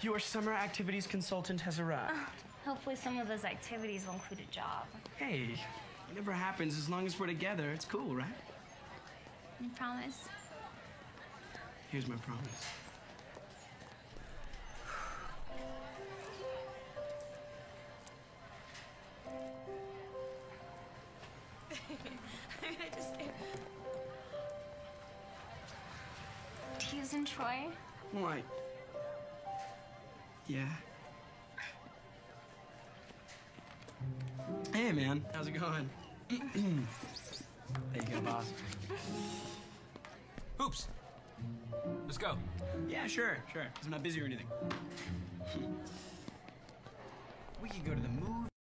Your summer activities consultant has arrived. Hopefully some of those activities will include a job. Hey, whatever happens, as long as we're together, it's cool, right? You promise? Here's my promise. I just can't. Teasing Troy? Why? Yeah. Hey, man. How's it going? There you go, boss. Hoops. Let's go. Yeah, sure. I'm not busy or anything. We could go to the movie.